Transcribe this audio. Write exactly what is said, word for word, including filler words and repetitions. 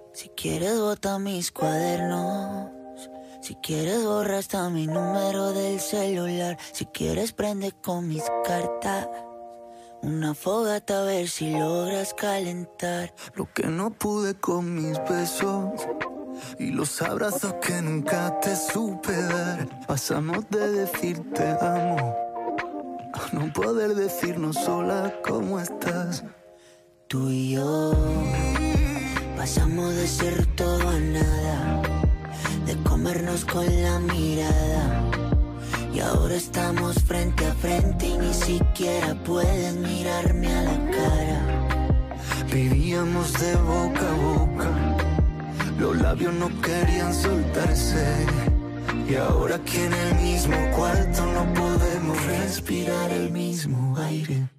Si quieres bota mis cuadernos, si quieres borra hasta mi número del celular, si quieres prende con mis cartas una fogata a ver si logras calentar lo que no pude con mis besos y los abrazos que nunca te supe dar. Pasamos de decir te amo a no poder decirnos sola cómo estás. Tú y yo pasamos de ser todo a nada, de comernos con la mirada, y ahora estamos frente a frente y ni siquiera puedes mirarme a la cara. Vivíamos de boca a boca, los labios no querían soltarse, y ahora aquí en el mismo cuarto no podemos respirar el mismo aire.